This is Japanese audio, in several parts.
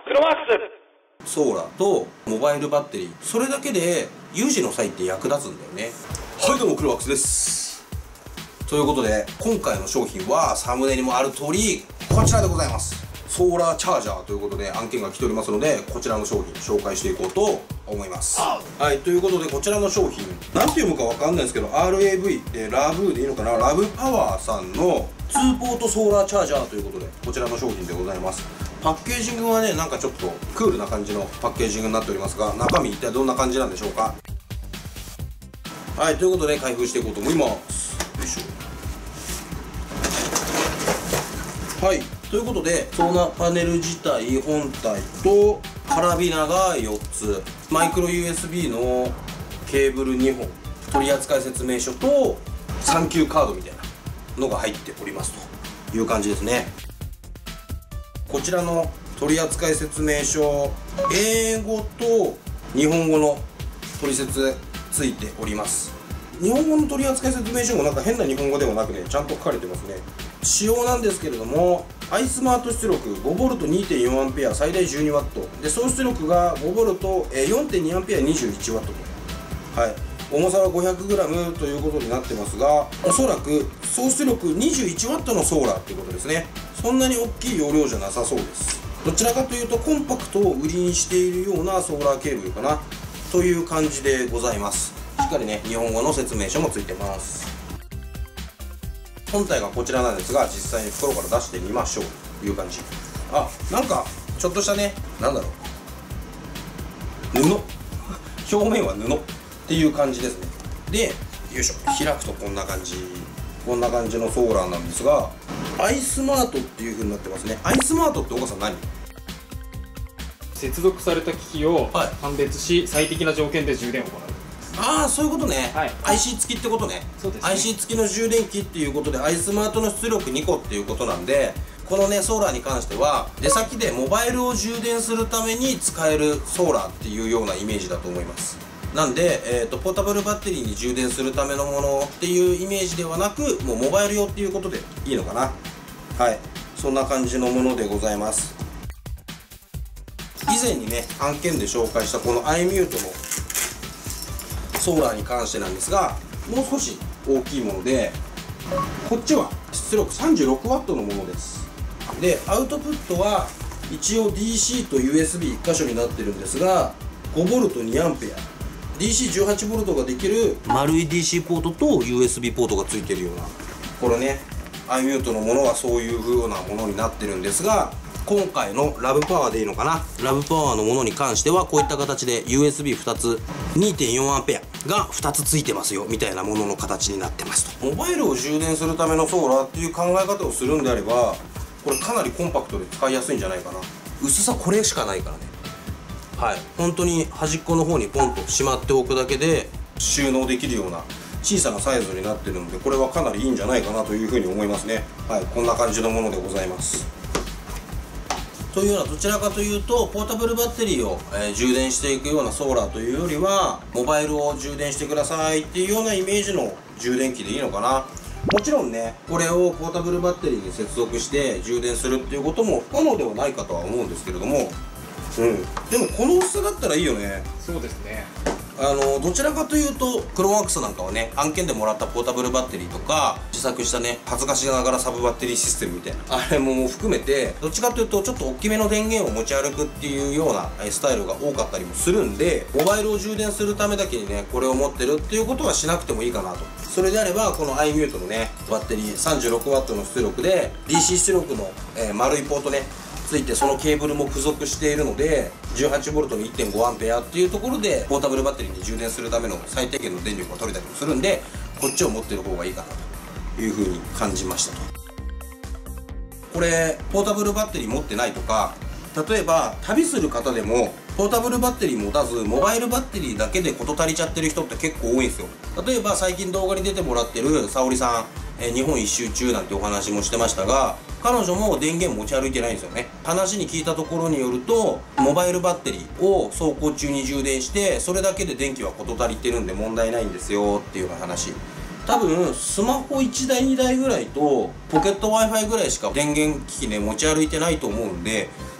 クロワークス。 ソーラーとモバイルバッテリー、それだけで有事の際って役立つんだよね。はい、どうもクロワークスです。ということで今回の商品はサムネにもある通りこちらでございます。ソーラーチャージャーということで案件が来ておりますので、こちらの商品紹介していこうと思います。はい、ということでこちらの商品なんて読むかわかんないんですけど、 RAV ラブでいいのかな、ラブパワーさんの2ポートソーラーチャージャーということでこちらの商品でございます。パッケージングはね、なんかちょっとクールな感じのパッケージングになっておりますが、中身一体どんな感じなんでしょうか。はい、ということで開封していこうと思います。よいしょ。はい、ということでソーラーパネル自体本体とカラビナが4つ、マイクロ USB のケーブル2本、取扱説明書とサンキューカードみたいなのが入っておりますという感じですね。こちらの取扱説明書、英語と日本語の取説ついております。日本語の取扱説明書もなんか変な日本語ではなくね、ちゃんと書かれてますね。仕様なんですけれども、アイスマート出力 5V2.4A 最大 12W で、総出力が 5V4.2A21W と、はい、重さは 500g ということになってますが、おそらく総出力 21W のソーラーということですね。そんなに大きい容量じゃなさそうです。どちらかというとコンパクトを売りにしているようなソーラーケーブルかなという感じでございます。しっかりね、日本語の説明書もついてます。本体がこちらなんですが、実際に袋から出してみましょうという感じ。あ、なんかちょっとしたね、なんだろう、布表面は布っていう感じですね。で、よいしょ、開くとこんな感じ、こんな感じのソーラーなんですが、アイスマートっていう風になってますね。アイスマートってお母さん何？ 接続された機器を判別し、最適な条件で充電を行う。 ああ、そういうことね。はい、IC 付きってことね。 そうですね。 IC 付きの充電器っていうことで、アイスマートの出力2個っていうことなんで、このねソーラーに関しては出先でモバイルを充電するために使えるソーラーっていうようなイメージだと思います。なんで、ポータブルバッテリーに充電するためのものっていうイメージではなく、もうモバイル用っていうことでいいのかな。はい、そんな感じのものでございます。以前にね案件で紹介したこのアイミュートのソーラーに関してなんですが、もう少し大きいもので、こっちは出力 36W のものです。で、アウトプットは一応 DC と USB1 箇所になってるんですが、 5V2A DC18V ができる丸い DC ポートと USB ポートがついてるような、これねアイミュートのものはそういう風なものになってるんですが、今回のラブパワーでいいのかな、ラブパワーのものに関してはこういった形で USB2 つ 2.4A が2つついてますよみたいなものの形になってますと。モバイルを充電するためのソーラーっていう考え方をするんであれば、これかなりコンパクトで使いやすいんじゃないかな。薄さこれしかないからね。はい、本当に端っこの方にポンとしまっておくだけで収納できるような小さなサイズになってるので、これはかなりいいんじゃないかなというふうに思いますね。はい、こんな感じのものでございます。というような、どちらかというとポータブルバッテリーを、充電していくようなソーラーというよりは、モバイルを充電してくださいっていうようなイメージの充電器でいいのかな。もちろんね、これをポータブルバッテリーに接続して充電するっていうことも不可能ではないかとは思うんですけれども、でもこの薄さだったらいいよね。 そうですね。 どちらかというとクロワークスなんかはね、案件でもらったポータブルバッテリーとか自作したね、恥ずかしながらサブバッテリーシステムみたいなあれも含めて、どっちかというとちょっと大きめの電源を持ち歩くっていうようなスタイルが多かったりもするんで、モバイルを充電するためだけにねこれを持ってるっていうことはしなくてもいいかなと。それであればこのアイミュートのねバッテリー 36W の出力で DC 出力の、丸いポートねついて、そのケーブルも付属しているので 18V の 1.5A っていうところでポータブルバッテリーに充電するための最低限の電力が取れたりもするんで、こっちを持ってる方がいいかなというふうに感じましたと。これポータブルバッテリー持ってないとか、例えば旅する方でもポータブルバッテリー持たずモバイルバッテリーだけで事足りちゃってる人って結構多いんですよ。例えば最近動画に出てもらってる沙織さん、日本一周中なんてお話もしてましたが、彼女も電源持ち歩いてないんですよね。話に聞いたところによると、モバイルバッテリーを走行中に充電してそれだけで電気は事足りてるんで問題ないんですよっていうような話。多分スマホ1台2台ぐらいとポケット Wi-Fi ぐらいしか電源機器ね持ち歩いてないと思うんで、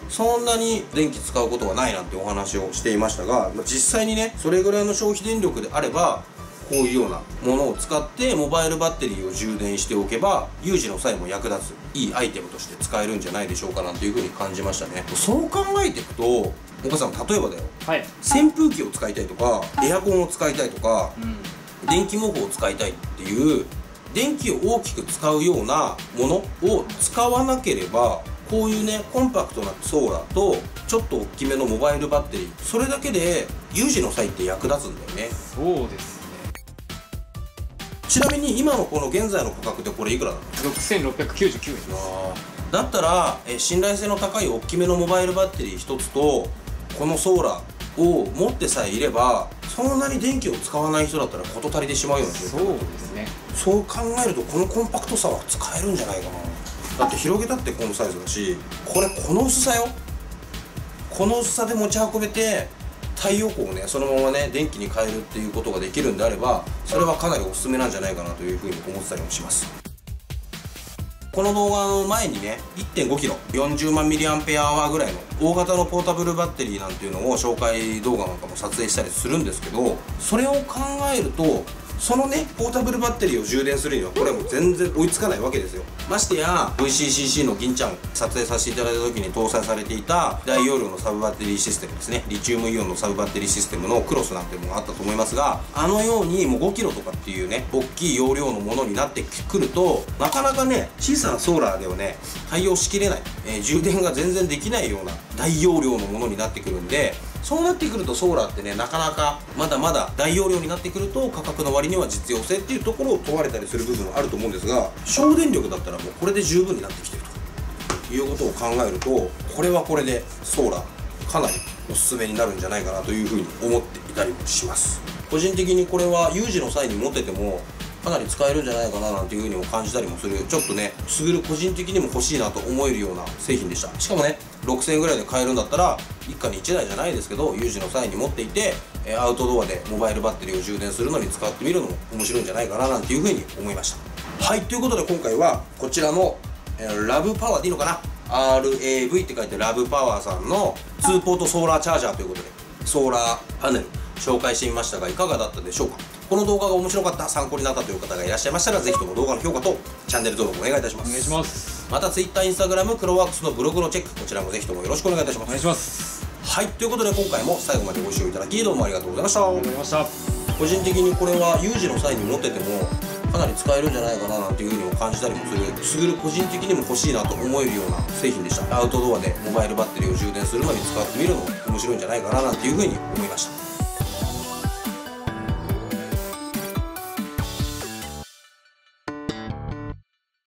そんなに電気使うことはないなんてお話をしていましたが、実際にねそれぐらいの消費電力であればこういうようなものを使ってモバイルバッテリーを充電しておけば有事の際も役立ついいアイテムとして使えるんじゃないでしょうかなんていうふうに感じましたね。そう考えていくと岡さん、例えばだよ、 はい、 扇風機を使いたいとかエアコンを使いたいとか、電気毛布を使いたいっていう電気を大きく使うようなものを使わなければこういうねコンパクトなソーラーとちょっと大きめのモバイルバッテリー、それだけで有事の際って役立つんだよね。 そうですね。 ちなみに今のこの現在の価格でこれいくらなの ？6699円です。 だったら信頼性の高い大きめのモバイルバッテリー1つとこのソーラーを持ってさえいればそんなに電気を使わない人だったら事足りてしまうような状況。 そうですね。 そう考えるとこのコンパクトさは使えるんじゃないかな。だって広げたってこのサイズだし、この薄さよ。この薄さで持ち運べて太陽光をねそのままね電気に変えるっていうことができるんであればそれはかなりおすすめなんじゃないかなというふうに思ってたりもします。この動画の前にね 1.5kg 40万 mAh ぐらいの大型のポータブルバッテリーなんていうのを紹介動画なんかも撮影したりするんですけど、それを考えるとそのねポータブルバッテリーを充電するにはこれはもう全然追いつかないわけですよ。ましてや VCCC の銀ちゃん撮影させていただいた時に搭載されていた大容量のサブバッテリーシステムですね、リチウムイオンのサブバッテリーシステムのクロスなんていうのがあったと思いますが、あのようにもう 5kg とかっていうね大きい容量のものになってくるとなかなかね小さなソーラーではね対応しきれない、充電が全然できないような大容量のものになってくるんで、そうなってくるとソーラーってねなかなかまだまだ大容量になってくると価格の割には実用性っていうところを問われたりする部分はあると思うんですが、省電力だったらもうこれで十分になってきてるということを考えるとこれはこれでソーラーかなりおすすめになるんじゃないかなというふうに思っていたりもします。個人的にこれは有事の際に持っててもかなり使えるんじゃないかななんていうふうにも感じたりもする、ちょっとねすぐる個人的にも欲しいなと思えるような製品でした。しかもね6000円ぐらいで買えるんだったら一家に1台じゃないですけど有事の際に持っていてアウトドアでモバイルバッテリーを充電するのに使ってみるのも面白いんじゃないかななんていうふうに思いました。はい、ということで今回はこちらのラブパワーでいいのかな、 RAV って書いてラブパワーさんの2ポートソーラーチャージャーということでソーラーパネル紹介してみましたがいかがだったでしょうか。この動画が面白かった、参考になったという方がいらっしゃいましたらぜひとも動画の評価とチャンネル登録お願いいたします。 お願いします。 また Twitter、Instagram、クロワークスのブログのチェック、こちらもぜひともよろしくお願いいたします。 お願いします。 はい、ということで今回も最後までご視聴いただきどうもありがとうございました。 ありがとうございました。 個人的にこれは有事の際に持っててもかなり使えるんじゃないかななんていうふうにも感じたりもする、すぐる個人的にも欲しいなと思えるような製品でした。アウトドアでモバイルバッテリーを充電するのに使ってみるのも面白いんじゃないかななんていうふうに思いました。